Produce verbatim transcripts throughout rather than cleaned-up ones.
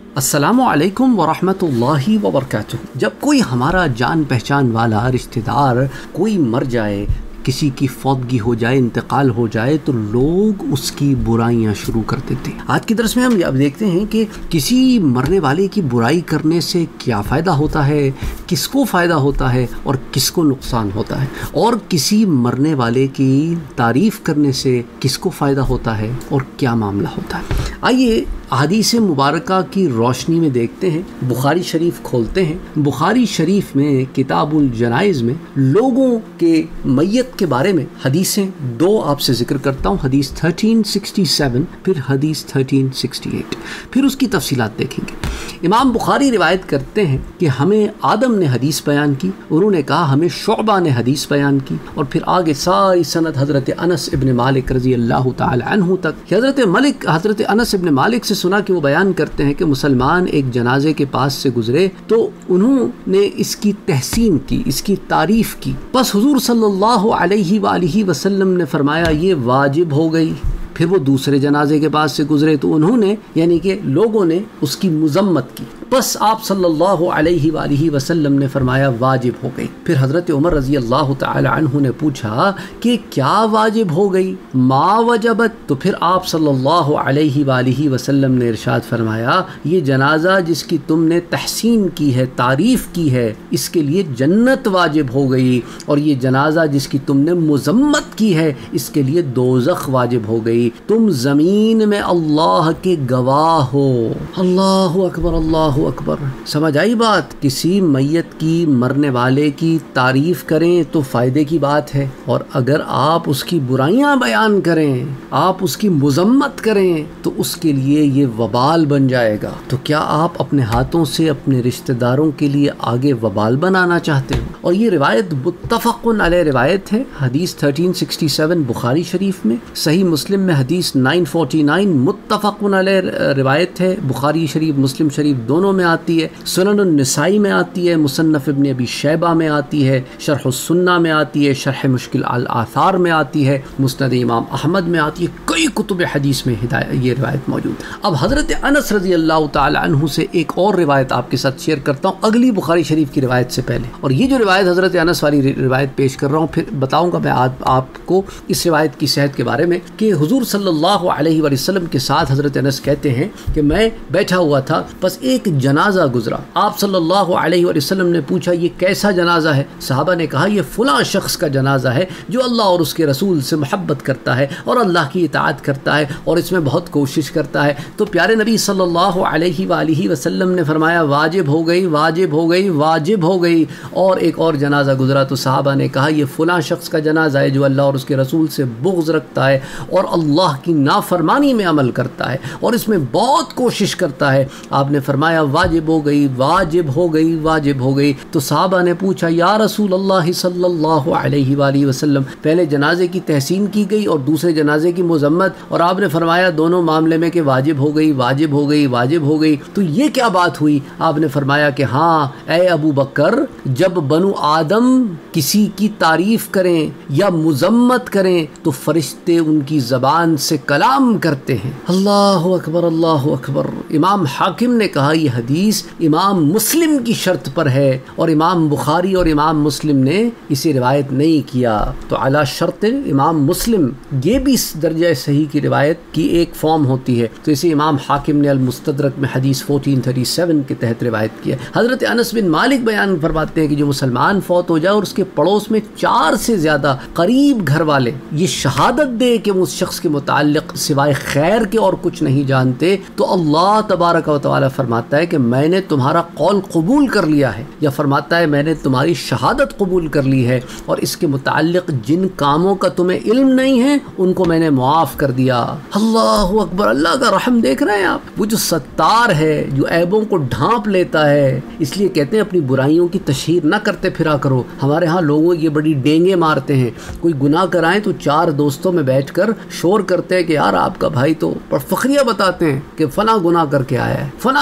अस्सलामु अलैकुम वरहमतुल्लाहि वबरकातुहू। जब कोई हमारा जान पहचान वाला रिश्तेदार कोई मर जाए, किसी की फौतगी हो जाए, इंतकाल हो जाए, तो लोग उसकी बुराइयां शुरू कर देते हैं। आज की दरस में हम अब देखते हैं कि किसी मरने वाले की बुराई करने से क्या फ़ायदा होता है, किसको फ़ायदा होता है और किसको नुकसान होता है, और किसी मरने वाले की तारीफ़ करने से किसको फ़ायदा होता है और क्या मामला होता है। आइए अहादीस मुबारका की रोशनी में देखते हैं। बुखारी शरीफ खोलते हैं। बुखारी शरीफ में किताबुल जनाइज़ में लोगों के मैयत के बारे में हदीसें दो आपसे ज़िक्र करता हूँ। हदीस थर्टीन सिक्सटी सेवन, फिर हदीस थर्टीन सिक्सटी एट, फिर उसकी तफसीलात देखेंगे। इमाम बुखारी रिवायत करते हैं कि हमें आदम ने हदीस बयान की, उन्होंने कहा हमें शुअबा ने हदीस बयान की, और फिर आगे सारी सनद हज़रत अनस इब्न मालिक रज़ी अल्लाह तआला अन्हु तक। हज़रत मलिक हज़रत अनस इब्न मालिक से सुना कि वो बयान करते हैं कि मुसलमान एक जनाजे के पास से गुजरे तो उन्होंने इसकी तहसीन की, इसकी तारीफ़ की। बस हुज़ूर सल्लल्लाहु अलैहि वालिहि वसल्लम ने फरमाया ये वाजिब हो गई। फिर वो दूसरे जनाजे के पास से गुजरे तो उन्होंने, यानी कि लोगों ने उसकी मुज़म्मत की। बस आप सल्लल्लाहु अलैहि वालिहि वसल्लम ने फरमाया वाजिब हो गई। फिर हज़रत उमर रज़ी अल्लाह तआला अन्हु ने पूछा कि क्या वाजिब हो गई, मा वजबत? तो फिर आप सल्लल्लाहु अलैहि वालिहि वसल्लम ने इरशाद फरमाया ये जनाजा जिसकी तुमने तहसीन की है, तारीफ़ की है, इसके लिए जन्नत वाजिब हो गई, और ये जनाजा जिसकी तुमने मुज़म्मत की है इसके लिए दोज़ख वाजिब हो गई। तुम ज़मीन में अल्लाह के गवाह हो। अल्लाहु अकबर, अल्लाहु अकबर। समझ आई बात? किसी मैयत की, मरने वाले की तारीफ़ करें तो फ़ायदे की बात है, और अगर आप उसकी बुराइयां बयान करें, आप उसकी मुज़म्मत करें, तो उसके लिए ये वबाल बन जाएगा। तो क्या आप अपने हाथों से अपने रिश्तेदारों के लिए आगे वबाल बनाना चाहते हो? और ये रिवायत मुत्तफ़क़ुन अलैह रिवायत है। हदीस थर्टीन सिक्सटी सेवन बुखारी शरीफ में, सही मुस्लिम में हदीस नाइन फोर्टी नाइन मुत्तफ़क़ुन अलैह रिवायत है। बुखारी शरीफ, मुस्लिम शरीफ दोनों में आती है। सुनन निसाई में आती है, मुसन्नफ़ इब्न अबी शैबा में आती है, शरह सुन्ना में आती है, शरह मुश्किल अल आसार में आती है, मुस्नद इमाम अहमद में आती है। कई कुतुब हदीस में हिदायत ये रिवायत मौजूद। अब हज़रत अनस रज़ी अल्लाह तआला अन्हु से एक और रिवायत आपके साथ शेयर करता हूँ अगली बुखारी शरीफ की रिवायत से पहले। और ये जो रिवायत हज़रत अनस वाली रिवायत पेश कर रहा हूँ, फिर बताऊँगा मैं आप, आपको इस रिवायत की सेहत के बारे में, कि हुज़ूर सल्लल्लाहु अलैहि वसल्लम के साथ हज़रत अनस कहते हैं कि मैं बैठा हुआ था, बस एक जनाजा गुजरा। आप सल्लल्लाहु अलैहि वसल्लम ने पूछा ये कैसा जनाजा है? सहाबा ने कहा ये फलां शख्स का जनाजा है जो अल्लाह और उसके रसूल से मोहब्बत करता है और अल्लाह की इताअत करता है और इसमें बहुत कोशिश करता है। तो प्यारे नबी सल्लल्लाहु अलैहि वालिहि वसल्लम ने फरमाया वाजिब हो गई, वाजिब हो गई, वाजिब हो गई। और एक और जनाजा गुजरा तो सहाबा ने कहा ये फलां शख्स का जनाजा है जो अल्लाह और उसके रसूल से बुग़्ज़ रखता है और अल्लाह की नाफरमानी में अमल करता है और इसमें बहुत कोशिश करता है। आपने फरमाया वाजिब हो गई, वाजिब हो गई, वाजिब हो गई। तो सहाबा ने पूछा या रसूल अल्लाह सल्लल्लाहु अलैहि वालिहि वसल्लम, पहले जनाजे की तहसीन की गई और दूसरे जनाजे की मुज़म्मत, और आपने फरमाया दोनों मामले में कि वाजिब हो गई, वाजिब हो गई, वाजिब हो गई, तो ये क्या बात हुई? आपने फरमाया कि हाँ ए अबू बकर, जब बनु आदम किसी की तारीफ़ करें या मुज़म्मत करें तो फरिश्ते उनकी ज़बान से कलाम करते हैं। अल्लाहु अकबर, अल्लाहु अकबर। इमाम हाकिम ने कहा यह हदीस इमाम मुस्लिम की शर्त पर है और इमाम बुखारी और इमाम मुस्लिम ने इसे रिवायत नहीं किया। तो अला शर्त इमाम मुस्लिम, ये भी इस दर्जा सही की रिवायत की एक फॉर्म होती है, तो इसे इमाम हाकिम ने अल मुस्तदरक में हदीस फोर्टीन थर्टी सेवन के तहत रिवायत किया। हज़रत अनस बिन मालिक बयान फरमाते हैं कि जो मुसलमान फौत हो जाए और उसके पड़ोस में चार से ज़्यादा करीब घर वाले ये शहादत दे कि वो उस शख्स के मुताल्लिक़ सिवाय खैर के और कुछ नहीं जानते, तो अल्लाह तबारक व तआला फरमाता है कि मैंने तुम्हारा कौल कबूल कर लिया है, या फरमाता है मैंने तुम्हारी शहादत कबूल कर ली है और इसके मुताल्लिक़ जिन कामों का तुम्हें इल्म नहीं है उनको मैंने मुआफ़ कर दिया। अल्लाहु अकबर। अल्लाह का रहम देख रहे हैं आप? वो जो सत्तार है, जो ऐबों को ढांप लेता है, इसलिए कहते हैं अपनी बुराइयों की तशहीर ना करते फिरा करो। हमारे यहाँ लोगों ये बड़ी डेंगे मारते हैं, कोई गुनाह कराएं तो चार दोस्तों में बैठकर शोर करते हैं कि यार आपका भाई तो, पर फखरिया बताते हैं कि फला गुनाह करके आया है, फला गुनाह किया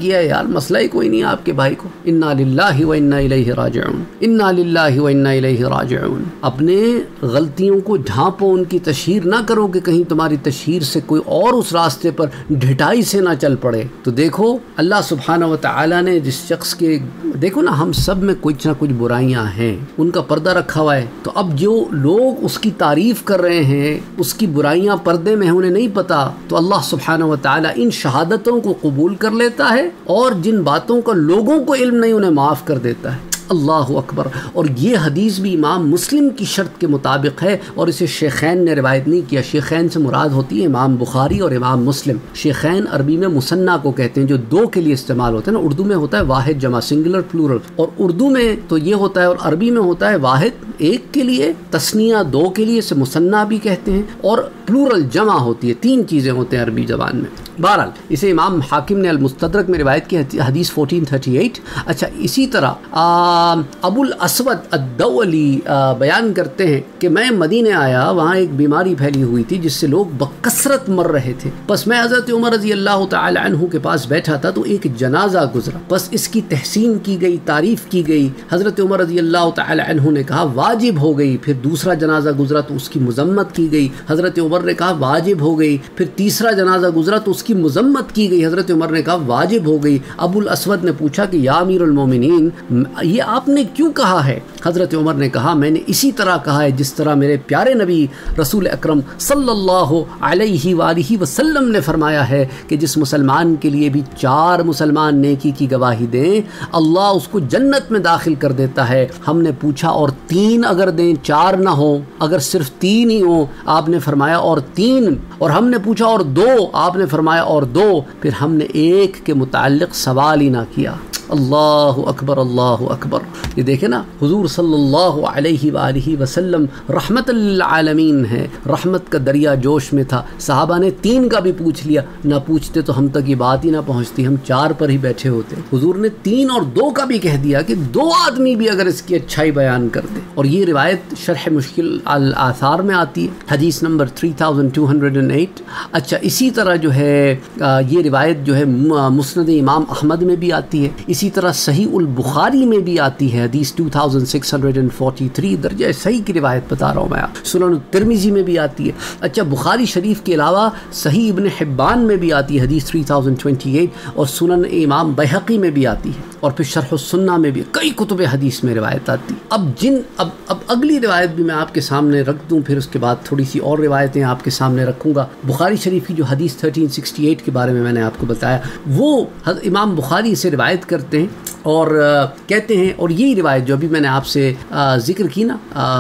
کیا ہے یار مسئلہ ہی کوئی نہیں آپ کے بھائی کو. انا للہ و انا الیہ راجعون، انا للہ و انا الیہ راجعون. اپنے غلطیوں کو ڈھانپو، ان کی تشہیر نہ کرو کہ کہیں تمہاری تشہیر سے کوئی اور اس راستے پر ڈھٹائی سے نہ چل پڑے. تو دیکھو اللہ سبحانہ و تعالیٰ نے جس شخص کے، دیکھو نا ہم سب میں کچھ نہ کچھ برائیاں ہیں، ان کا پردہ رکھا ہوا ہے. تو اب جو لوگ اس کی تعریف کر رہے ہیں، اس کی برائیاں پردے میں انہیں نہیں پتا، تو اللہ سبحانہ و تعالیٰ ان شہادتوں کو قبول کر لیتا ہے اور جن باتوں کا لوگوں کو علم نہیں انہیں معاف کر دیتا ہے. اللہ اکبر. اور یہ حدیث بھی امام مسلم کی شرط کے مطابق ہے اور اسے شیخین نے روایت نہیں کیا. شیخین سے مراد ہوتی ہے امام بخاری اور امام مسلم. شیخین عربی میں مثنیٰ کو کہتے ہیں جو دو کے لیے استعمال ہوتے ہیں نا. اردو میں ہوتا ہے واحد جمع سنگولر پلورل، اور اردو میں تو یہ ہوتا ہے، اور عربی میں ہوتا ہے واحد ایک کے لیے، تثنیہ دو کے لیے، اسے مثنیٰ بھی کہتے ہیں، اور پلورل جمع ہوتی ہے. تین چیزیں ہوتے ہیں عربی زبان میں. بہرحال اسے امام حاکم نے المستدرک میں روایت کی حدیث چودہ سو اڑتیس. اچھا اسی طرح ابو الاسود الدولی بیان کرتے ہیں کہ میں مدینے آیا، وہاں ایک بیماری پھیلی ہوئی تھی جس سے لوگ بکثرت مر رہے تھے. بس میں حضرت عمر رضی اللہ تعالی عنہ کے پاس بیٹھا تھا تو ایک جنازہ گزرا. بس اس کی تحسین کی گئی، تعریف کی گئی. حضرت عمر رضی اللہ تعالی عنہ نے کہا واجب ہو گئی. پھر دوسرا جنازہ گزرا تو اس کی مذمت کی گئی. حضرت عمر نے کہا واجب ہو گئی. پھر تیسرا جنازہ گزرا تو اس کی مذمت کی گئی. حضرت عمر نے کہا واجب ہو گئی. ابو الاسود نے پوچھا کہ یا امیر المومنین یہ آپ نے کیوں کہا ہے؟ حضرت عمر نے کہا میں نے اسی طرح کہا ہے جس طرح میرے پیارے نبی رسول اکرم صلی اللہ علیہ وآلہ وسلم نے فرمایا ہے کہ جس مسلمان کے لیے بھی چار مسلمان نیکی کی گواہی دیں اللہ اس کو جنت میں داخل کر دیتا ہے. ہم نے پوچھا اور تین اگر دیں، چار نہ ہوں، اگر صرف تین ہی ہوں؟ آپ نے فرمایا اور تین. اور ہم نے پوچھا اور دو؟ آپ نے فرمایا اور دو. پھر ہم نے ایک کے متعلق سوال ہی نہ کیا. اللہ اکبر، اللہ اکبر. یہ دیکھیں نا حضور صلی اللہ علیہ وآلہ وسلم رحمت للعالمین ہے، رحمت کا دریا جوش میں تھا. صحابہ نے تین کا بھی پوچھ لیا، نہ پوچھتے تو ہم تک یہ بات ہی نہ پہنچتی، ہم چار پر ہی بیٹھے ہوتے. حضور نے تین اور دو کا بھی کہہ دیا کہ دو آدمی بھی اگر اس کی اچھائی بیان کرتے. اور یہ روایت شرح مشکل الآثار میں آتی ہے، حدیث نمبر تین ہزار دو سو آٹھ. اچھا اسی طرح جو ہے یہ روایت جو ہے مسند امام احمد میں بھی آتی ہے، اسی طرح صحیح البخاری میں بھی آتی ہے، حدیث دو ہزار چھ سو تینتالیس، درجہ صحیح کی روایت بتا رہا ہوں میں آپ. سنن الترمذی میں بھی آتی ہے. اچھا بخاری شریف کے علاوہ صحیح ابن حبان میں بھی آتی ہے، حدیث تین ہزار اٹھائیس، اور سنن امام بیہقی میں بھی آتی ہے، اور پھر شرح السنہ میں بھی کئی کتب حدیث میں روایت آتی. اب جن اب اب اگلی روایت بھی میں آپ کے سامنے رکھ دوں، پھر اس کے بعد تھوڑی سی اور روایتیں آپ کے سامنے رکھوں گا. بخاری شریف کی جو حدیث تھرٹین سکسٹی ایٹ کے بارے میں میں نے آپ کو بتایا، وہ امام بخاری سے روایت کرتے ہیں اور کہتے ہیں، اور یہی روایت جو ابھی میں نے آپ سے ذکر کی نا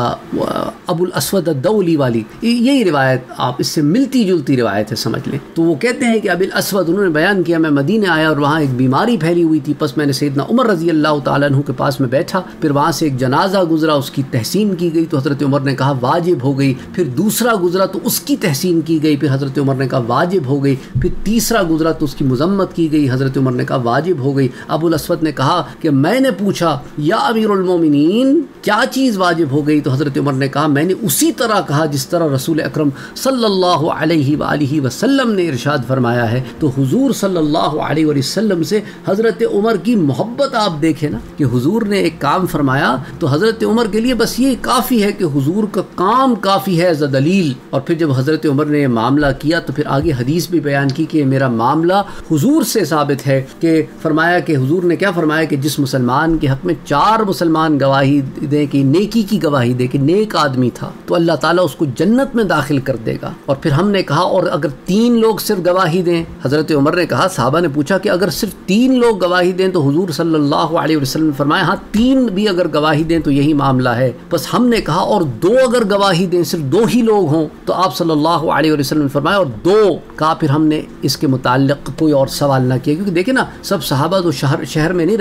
ابو الاسود الدولی والی، یہی روایت آپ اس سے ملتی جلتی روایت ہے سمجھ لیں. تو وہ کہتے ہیں کہ ابو الاسود انہوں نے بیان کیا میں مدینے آیا اور وہاں ایک بیماری پھیلی ہوئی تھی. پس میں نے سیدنا عمر رضی اللہ تعالیٰ عنہ کے پاس میں بیٹھا، پھر وہاں سے ایک جنازہ گزرا، اس کی تحسین کی گئی تو حضرت عمر نے کہا واجب ہو گئی. پھر دوسرا گزرا تو اس کی تحسین کی گئی، پھر حضرت عمر نے کہا واجب ہو گئی. پھر تیسرا گزرا تو اس کی مذمت کی گئی، حضرت عمر نے کہا واجب ہو گئی. ابو الاسود نے کہا کہ میں نے پوچھا یا امیر المومنین کیا چیز واجب ہو گئی؟ تو حضرت عمر نے کہا میں نے اسی طرح کہا جس طرح رسول اکرم صلی اللہ علیہ وآلہ وسلم نے ارشاد فرمایا ہے. تو حضور صلی اللہ علیہ وسلم سے حضرت عمر کی محبت آپ دیکھیں نا، کہ حضور نے ایک کام فرمایا تو حضرت عمر کے لیے بس یہ کافی ہے کہ حضور کا کام کافی ہے ایز اے دلیل. اور پھر جب حضرت عمر نے یہ معاملہ کیا تو پھر آگے حدیث بھی بیان کی کہ میرا معاملہ حضور سے ثابت ہے، کہ فرمایا کہ حضور نے کیا فرمایا کہ جس مسلمان کے حق میں چار مسلمان گواہی دیں کہ نیکی کی گواہی دے کہ نیک آدمی تھا تو اللہ تعالیٰ اس کو جنت میں داخل کر دے گا. اور پھر ہم نے کہا اور اگر تین لوگ صرف گواہی دیں؟ حضرت عمر نے کہا، صحابہ نے پوچھا کہ اگر صرف تین لوگ گواہی دیں تو حضور صلی اللہ علیہ وسلم نے فرمایا ہاں تین بھی اگر گواہی دیں تو یہی معاملہ ہے. بس ہم نے کہا اور دو اگر گواہی دیں، صرف دو ہی لوگ ہوں؟ تو آپ صلی اللہ علیہ وسلم نے فرمایا اور دو کہا. پھر ہم نے اس کے متعلق کوئی اور سوال نہ کیا، کیونکہ دیکھیں نا سب صحابہ تو شہر شہر میں نہیں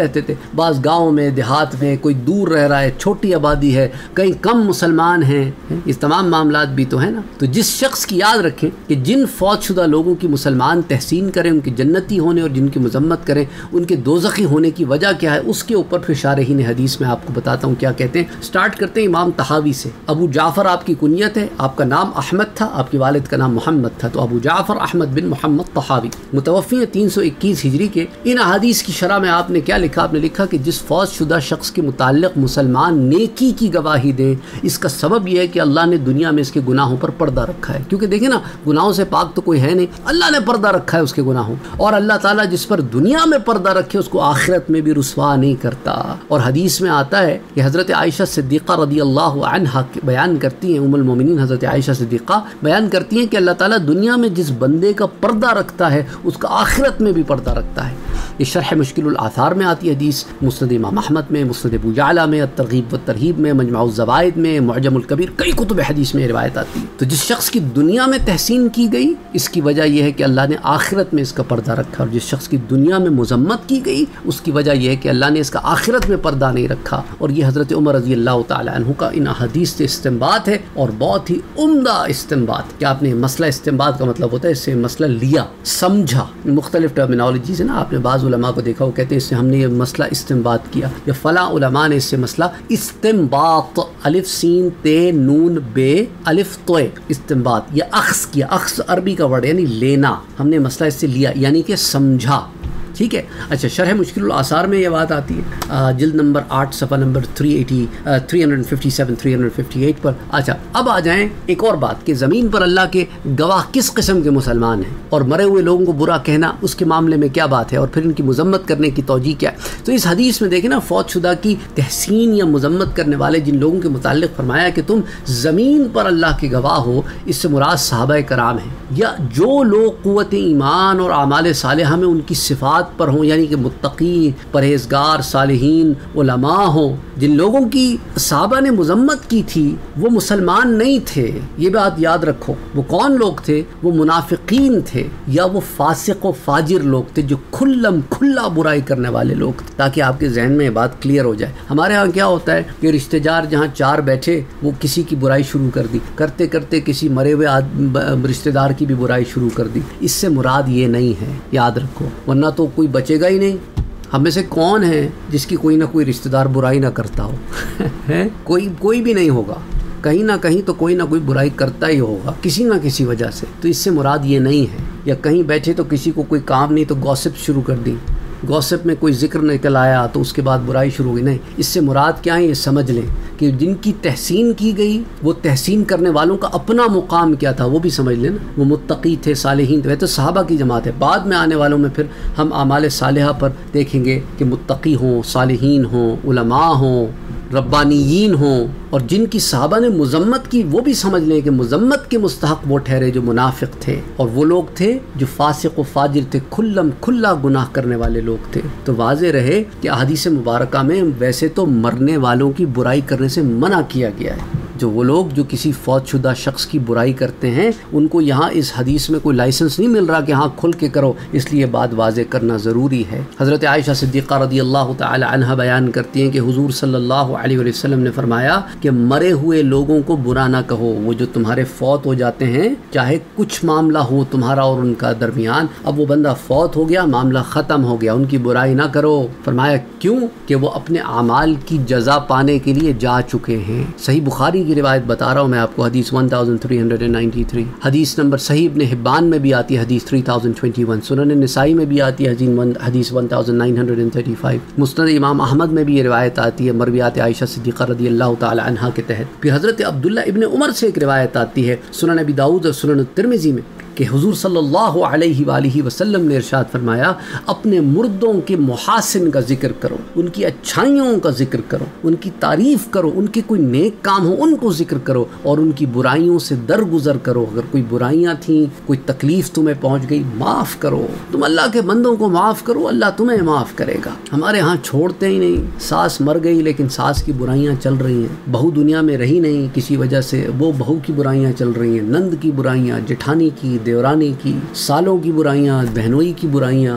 رہتے تھے، بعض گاؤں میں دیہات میں، کوئی دور رہ رہا ہے، چھوٹی آبادی ہے، کہیں کم مسلمان ہیں، اس تمام معاملات بھی تو ہیں نا۔ تو جس شخص کی یاد رکھیں کہ جن فوت شدہ لوگوں کی مسلمان تحسین کریں، ان کے جنتی ہونے، اور جن کی مذمت کریں ان کے دوزخی ہونے کی وجہ کیا ہے، اس کے اوپر پھر شارحین حدیث میں آپ کو بتاتا ہوں کیا کہتے ہیں۔ سٹارٹ کرتے ہیں امام طحاوی سے۔ ابو جعفر آپ کی کنیت ہے، آپ کا نام احمد تھا، آپ کے والد کا نام محمد تھا، تو ابو جعفر احمد بن محمد طحاوی متوفی ہیں تین سو اکیس ہجری کے۔ ان احادیث کی شرح میں آپ نے کیا لکھا؟ آپ نے لکھا کہ جس فوت شدہ شخص کے متعلق مسلمان نیکی کی گواہی دیں، اس کا سبب یہ ہے کہ اللہ نے دنیا میں اس کے گناہوں پر پردہ رکھا ہے، کیونکہ دیکھیں نا گناہوں سے پاک تو کوئی ہے نہیں، اللہ نے پردہ رکھا ہے اس کے گناہوں، اور اللہ تعالیٰ جس پر دنیا میں پردہ رکھے اس کو آخرت میں بھی رسوا نہیں کرتا۔ اور حدیث میں آتا ہے کہ حضرت عائشہ صدیقہ رضی اللہ عنہا بیان کرتی ہیں، ام المومنین حضرت عائشہ صدیقہ بیان کرتی ہیں کہ اللہ تعالیٰ دنیا میں جس بندے کا پردہ رکھتا ہے اس کا آخرت میں بھی پردہ رکھتا ہے۔ یہ شرح مشکل الآثار میں آتی حدیث، مسند امام احمد میں، مسند ابو یعلا میں، الترغیب والترہیب میں، مجمع الزوائد میں، معجم الکبیر، کئی کتب حدیث میں روایت آتی ہے۔ تو جس شخص کی دنیا میں تحسین کی گئی اس کی وجہ یہ ہے کہ اللہ نے آخرت میں اس کا پردہ رکھا، اور جس شخص کی دنیا میں مذمت کی گئی اس کی وجہ یہ ہے کہ اللہ نے اس کا آخرت میں پردہ نہیں رکھا۔ اور یہ حضرت عمر رضی اللہ تعالی عنہ کا ان احادیث سے استنباط ہے، اور بہت ہی عمدہ استنباط کہ آپ نے مسئلہ استنباط کا مطلب ہوتا ہے اس سے مسئلہ لیا، سمجھا۔ مختلف ٹرمینالوجیز ہیں نا، آپ نے بعض علماء کو دیکھا وہ کہتے ہیں اس سے ہم نے یہ مسئلہ استنباط کیا، یا فلاں علماء نے اس سے مسئلہ استنباط، الف سین تے نون بے الف توے، استنباط یا اخذ کیا۔ اخذ عربی کا ورڈ یعنی لینا، ہم نے مسئلہ اس سے لیا یعنی کہ سمجھا، ٹھیک ہے۔ اچھا، شرح مشکل الآثار میں یہ بات آتی ہے جلد نمبر آٹھ صفحہ نمبر تین سو اسی تین سو سسٹم تین سو اٹھاون پر۔ اچھا، اب آ جائیں ایک اور بات کہ زمین پر اللہ کے گواہ کس قسم کے مسلمان ہیں، اور مرے ہوئے لوگوں کو برا کہنا اس کے معاملے میں کیا بات ہے، اور پھر ان کی مذمت کرنے کی توجیہ کیا ہے۔ تو اس حدیث میں دیکھیں نا، فوت شدہ کی تحسین یا مذمت کرنے والے جن لوگوں کے متعلق فرمایا کہ تم زمین پر اللہ کے گواہ ہو، اس سے مراد صحابہ کرام ہیں، یا جو لوگ قوت ایمان اور اعمال صالحہ میں ان کی صفات پر ہوں، یعنی کہ متقی، پرہیزگار، صالحین، علماء ہوں۔ جن لوگوں کی صحابہ نے مذمت کی تھی وہ مسلمان نہیں تھے، یہ بات یاد رکھو۔ وہ کون لوگ تھے؟ وہ منافقین تھے، یا وہ فاسق و فاجر لوگ تھے جو کھلم کھلا برائی کرنے والے لوگ تھے، تاکہ آپ کے ذہن میں یہ بات کلیئر ہو جائے۔ ہمارے ہاں کیا ہوتا ہے کہ رشتہ دار جہاں چار بیٹھے وہ کسی کی برائی شروع کر دی، کرتے کرتے کسی مرے ہوئے رشتہ دار کی بھی برائی شروع کر دی۔ اس سے مراد یہ نہیں ہے، یاد رکھو، ورنہ تو کوئی بچے گا ہی نہیں۔ ہم میں سے کون ہے جس کی کوئی نہ کوئی رشتہ دار برائی نہ کرتا ہو؟ کوئی کوئی بھی نہیں ہوگا، کہیں نہ کہیں تو کوئی نہ کوئی برائی کرتا ہی ہوگا کسی نہ کسی وجہ سے۔ تو اس سے مراد یہ نہیں ہے، یا کہیں بیٹھے تو کسی کو کوئی کام نہیں تو گوسپ شروع کر دی، گوسپ میں کوئی ذکر نکل آیا تو اس کے بعد برائی شروع ہوئی، نہیں۔ اس سے مراد کیا ہے یہ سمجھ لیں کہ جن کی تحسین کی گئی وہ تحسین کرنے والوں کا اپنا مقام کیا تھا وہ بھی سمجھ لیں نا۔ وہ متقی تھے، صالحین تھے، تو صحابہ کی جماعت ہے۔ بعد میں آنے والوں میں پھر ہم اعمال صالحہ پر دیکھیں گے کہ متقی ہوں، صالحین ہوں، علماء ہوں، ربانیین ہوں، اور جن کی صحابہ نے مذمت کی وہ بھی سمجھ لیں کہ مذمت کے مستحق وہ ٹھہرے جو منافق تھے، اور وہ لوگ تھے جو فاسق و فاجر تھے، کھلم کھلا گناہ کرنے والے لوگ تھے۔ تو واضح رہے کہ احادیث مبارکہ میں ویسے تو مرنے والوں کی برائی کرنے سے منع کیا گیا ہے۔ جو وہ لوگ جو کسی فوت شدہ شخص کی برائی کرتے ہیں ان کو یہاں اس حدیث میں کوئی لائسنس نہیں مل رہا کہ ہاں کھل کے کرو، اس لیے بات واضح کرنا ضروری ہے۔ حضرت عائشہ صدیقہ رضی اللہ تعالی عنہ بیان کرتی ہیں کہ حضور صلی اللہ علیہ وسلم نے فرمایا کہ مرے ہوئے لوگوں کو برا نہ کہو، وہ جو تمہارے فوت ہو جاتے ہیں، چاہے کچھ معاملہ ہو تمہارا اور ان کا درمیان، اب وہ بندہ فوت ہو گیا، معاملہ ختم ہو گیا، ان کی برائی نہ کرو۔ فرمایا کیوں؟ کہ وہ اپنے اعمال کی جزا پانے کے لیے جا چکے ہیں۔ صحیح بخاری کی روایت بتا رہا ہوں میں آپ کو، حدیث تیرہ سو ترانوے، حدیث نمبر صحیح ابن حبان میں بھی آتی ہے حدیث تین ہزار اکیس، سنن نسائی میں بھی آتی ہے حدیث نو ہزار نو سو پینتیس، مسند امام احمد میں بھی یہ روایت آتی ہے مرویات عائشہ صدیقہ رضی اللہ تعالی عنہا کے تحت۔ پھر حضرت عبداللہ ابن عمر سے ایک روایت آتی ہے سنن ابی داؤد اور سنن ترمذی میں کہ حضور صلی اللہ علیہ وآلہ وسلم نے ارشاد فرمایا، اپنے مردوں کے محاسن کا ذکر کرو، ان کی اچھائیوں کا ذکر کرو، ان کی تعریف کرو، ان کے کوئی نیک کام ہو ان کو ذکر کرو، اور ان کی برائیوں سے درگزر کرو۔ اگر کوئی برائیاں تھیں، کوئی تکلیف تمہیں پہنچ گئی، معاف کرو۔ تم اللہ کے بندوں کو معاف کرو، اللہ تمہیں معاف کرے گا۔ ہمارے ہاں چھوڑتے ہی نہیں، ساس مر گئی لیکن ساس کی برائیاں چل رہی ہیں، بہو دنیا میں رہی نہیں کسی وجہ سے، وہ بہو کی برائیاں چل رہی ہیں، نند کی برائیاں، جٹھانی کی، دیورانی کی، سالوں کی برائیاں، بہنوئی کی برائیاں،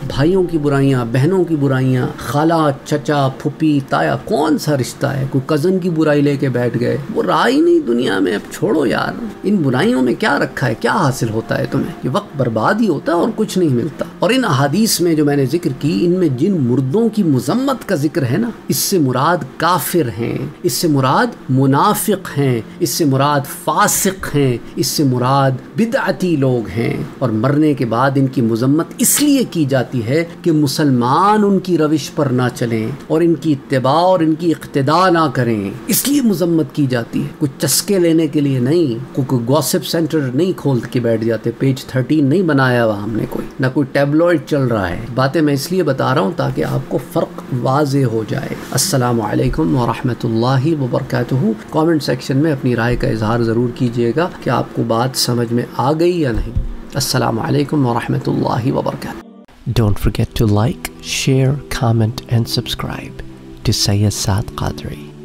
بھائیوں کی برائیاں، بہنوں کی برائیاں، خالہ، چچا، پھپھی، تایا، کون سا رشتہ ہے؟ کوئی کزن کی برائی لے کے بیٹھ گئے، وہ رہا ہی نہیں دنیا میں، اب چھوڑو یار، ان برائیوں میں کیا رکھا ہے، کیا حاصل ہوتا ہے تمہیں؟ یہ وقت برباد ہی ہوتا ہے اور کچھ نہیں ملتا۔ اور ان احادیث میں جو میں نے ذکر کی، ان میں جن مردوں کی مذمت کا ذکر ہے نا، اس سے مراد کافر ہیں، اس سے مراد منافق ہیں، اس سے مراد فاسق ہیں، اس سے مراد بدعتی لوگ ہیں، اور مرنے کے بعد ان کی مذمت اس لیے کی جاتی ہے کہ مسلمان ان کی روش پر نہ چلیں اور ان کی اتباع اور ان کی اقتداء نہ کریں، اس لیے مذمت کی جاتی ہے، کچھ چسکے لینے کے لیے نہیں، کوئی گوسپ سینٹر نہیں کھول کے بیٹھ جاتے، پیج تھرٹین نہیں بنایا ہوا ہم نے کوئی، نہ کوئی ٹیبلوئڈ چل رہا ہے۔ باتیں میں اس لیے بتا رہا ہوں تاکہ آپ کو فرق واضح ہو جائے۔ السلام علیکم ورحمۃ اللہ وبرکاتہ۔ کامنٹ سیکشن میں اپنی رائے کا اظہار ضرور کیجیے گا کہ آپ کو بات سمجھ میں آ گئی یا نہیں۔ السلام علیکم ورحمۃ اللہ وبرکاتہ۔ Don't forget to like, share, comment and subscribe to Sayyid Saad Qadri.